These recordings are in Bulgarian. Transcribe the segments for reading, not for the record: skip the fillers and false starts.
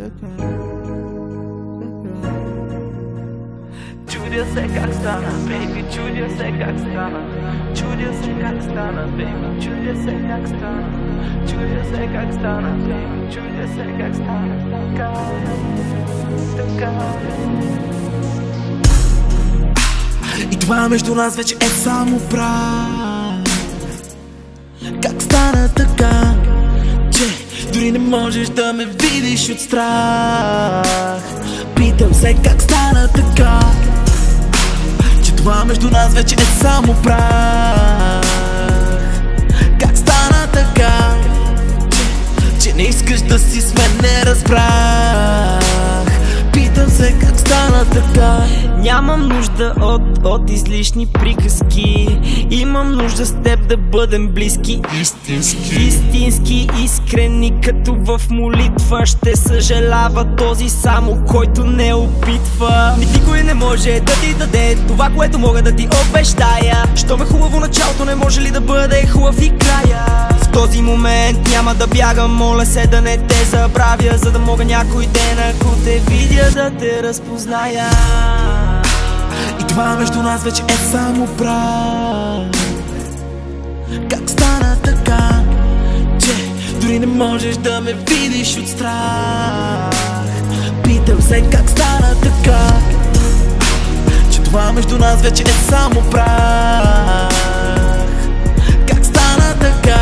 Чудя се как стана, бейби, чудя се как стана. Чудя се как стана, бейби, чудя се как стана. Чудя се как стана, бейби, чудя се как стана. Така. И това между нас вече е само прах. Как стана така, че дори не можеш да ме видиш от страх? Питам се как стана така, че това между нас вече е само прах. Как стана така, че не искаш да си с мен, не разбрах. Питам се как стана така. Нямам нужда от излишни приказки. Имам нужда с теб да бъдем близки. Истински, искрени, като в молитва. Ще съжалява този само, който не опитва. Никой не може да ти даде това, което мога да ти обещая. Щом е хубаво началото, не може ли да бъде хубав и края? В този момент няма да бягам, моля се да не те забравя, за да мога някой ден, ако те видя, да те разпозная. И това между нас вече е само прах. Как стана така, че дори не можеш да ме видиш от страх? Питам се как стана така, че това между нас вече е само прах. Как стана така,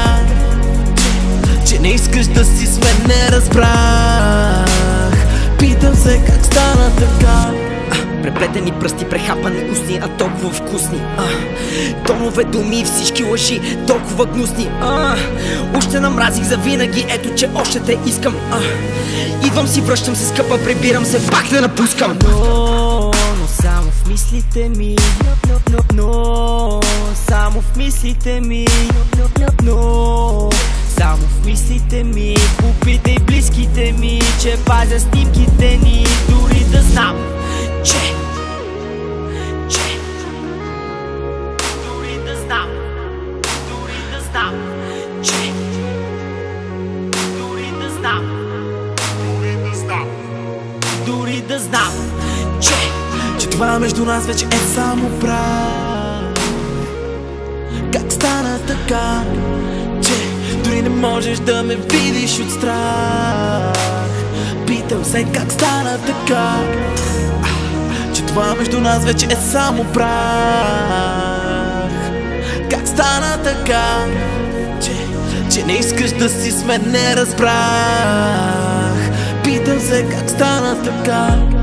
че не искаш да си с мен, не разбрах. Питам се как стана така. Преплетени пръсти, прехапани устни, а толкова вкусни. Тонове, думи, всички лъжи, толкова гнусни. Още намразих завинаги, ето че още те искам. Идвам си, връщам се скъпа, прибирам се, пак те напускам. Но само в мислите ми. Но само в мислите ми. Но само в мислите ми. Попитай близките ми, че пазя снимките ни. Дори да знам, че дори да знам, че дори да знам, че това между нас вече е само прах. Как стана така, че дори не можеш да ме видиш от страх? Питам се как стана така, че това между нас вече е само прах. Как стана така, че не искаш да си с мен, не разбрах. Питам се как стана така.